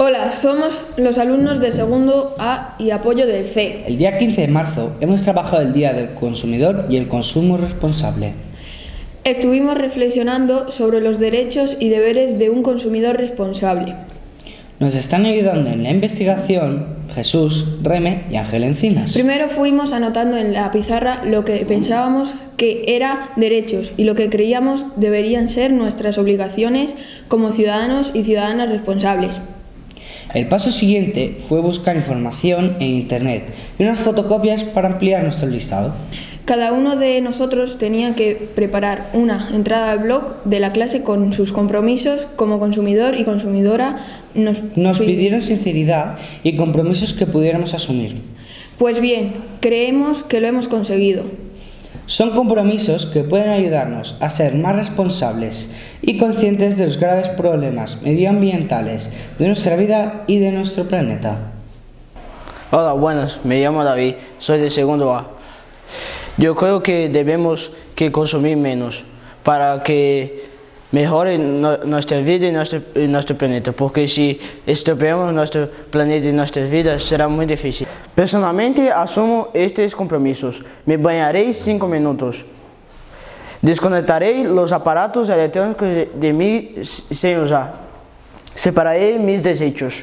Hola, somos los alumnos de segundo A y apoyo del C. El día 15 de marzo hemos trabajado el Día del Consumidor y el consumo responsable. Estuvimos reflexionando sobre los derechos y deberes de un consumidor responsable. Nos están ayudando en la investigación Jesús, Reme y Ángel Encinas. Primero fuimos anotando en la pizarra lo que pensábamos que eran derechos y lo que creíamos deberían ser nuestras obligaciones como ciudadanos y ciudadanas responsables. El paso siguiente fue buscar información en internet y unas fotocopias para ampliar nuestro listado. Cada uno de nosotros tenía que preparar una entrada al blog de la clase con sus compromisos como consumidor y consumidora. Nos pidieron sinceridad y compromisos que pudiéramos asumir. Pues bien, creemos que lo hemos conseguido. Son compromisos que pueden ayudarnos a ser más responsables y conscientes de los graves problemas medioambientales de nuestra vida y de nuestro planeta. Hola, buenas, me llamo David, soy de segundo A. Yo creo que debemos consumir menos para que mejore nuestra vida y nuestro planeta, porque si estropeamos nuestro planeta y nuestras vidas será muy difícil. Personalmente asumo estos compromisos. Me bañaré 5 minutos. Desconectaré los aparatos electrónicos de mí sin usar. Separaré mis desechos.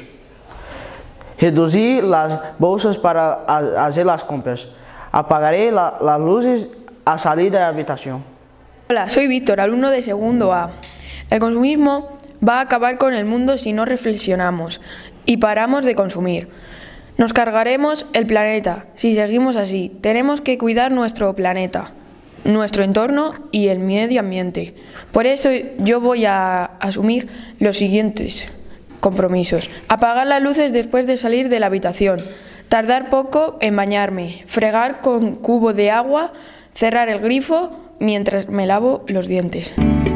Reducir las bolsas para hacer las compras. Apagaré las luces a salir de la habitación. Hola, soy Víctor, alumno de segundo A. El consumismo va a acabar con el mundo si no reflexionamos y paramos de consumir. Nos cargaremos el planeta si seguimos así. Tenemos que cuidar nuestro planeta, nuestro entorno y el medio ambiente. Por eso yo voy a asumir los siguientes compromisos. Apagar las luces después de salir de la habitación. Tardar poco en bañarme. Fregar con cubo de agua. Cerrar el grifo mientras me lavo los dientes.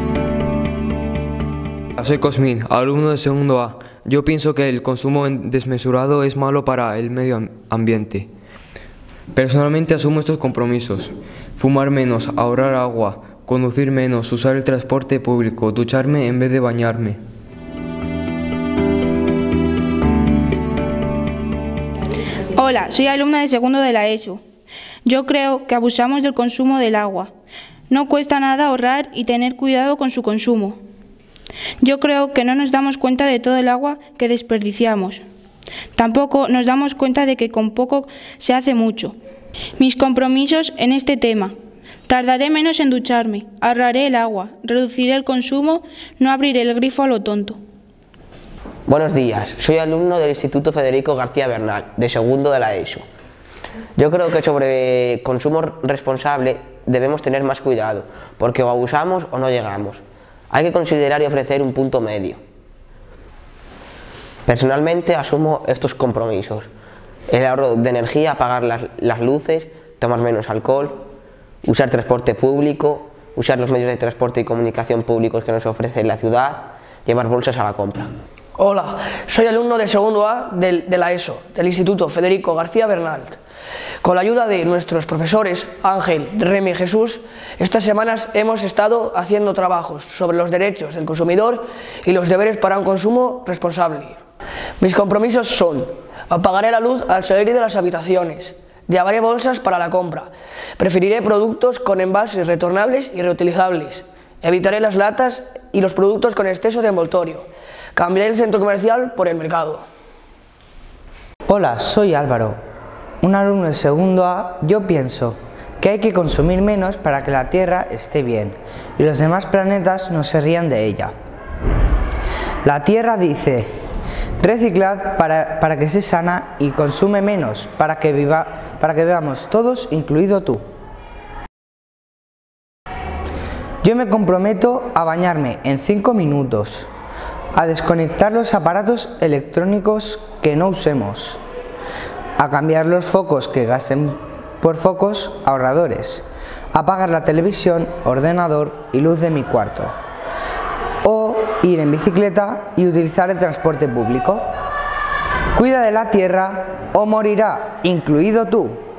Soy Cosmin, alumno de segundo A. Yo pienso que el consumo desmesurado es malo para el medio ambiente. Personalmente asumo estos compromisos: fumar menos, ahorrar agua, conducir menos, usar el transporte público, ducharme en vez de bañarme. Hola, soy alumna de segundo de la ESO. Yo creo que abusamos del consumo del agua. No cuesta nada ahorrar y tener cuidado con su consumo. Yo creo que no nos damos cuenta de todo el agua que desperdiciamos. Tampoco nos damos cuenta de que con poco se hace mucho. Mis compromisos en este tema: tardaré menos en ducharme, ahorraré el agua, reduciré el consumo, no abriré el grifo a lo tonto. Buenos días, soy alumno del Instituto Federico García Bernal, de segundo de la ESO. Yo creo que sobre consumo responsable debemos tener más cuidado, porque o abusamos o no llegamos. Hay que considerar y ofrecer un punto medio. Personalmente asumo estos compromisos: el ahorro de energía, apagar las luces, tomar menos alcohol, usar transporte público, usar los medios de transporte y comunicación públicos que nos ofrece la ciudad, llevar bolsas a la compra. Hola, soy alumno de segundo A de la ESO, del Instituto Federico García Bernal. Con la ayuda de nuestros profesores Ángel, Reme y Jesús, estas semanas hemos estado haciendo trabajos sobre los derechos del consumidor y los deberes para un consumo responsable. Mis compromisos son: apagaré la luz al salir de las habitaciones, llevaré bolsas para la compra, preferiré productos con envases retornables y reutilizables, evitaré las latas y los productos con exceso de envoltorio, cambiaré el centro comercial por el mercado. Hola, soy Álvaro, un alumno de segundo A. Yo pienso que hay que consumir menos para que la Tierra esté bien y los demás planetas no se rían de ella. La Tierra dice: reciclad para que esté sana, y consume menos para que vivamos todos, incluido tú. Yo me comprometo a bañarme en 5 minutos, a desconectar los aparatos electrónicos que no usemos, a cambiar los focos que gasten por focos ahorradores, a apagar la televisión, ordenador y luz de mi cuarto, o ir en bicicleta y utilizar el transporte público. Cuida de la Tierra o morirá, incluido tú.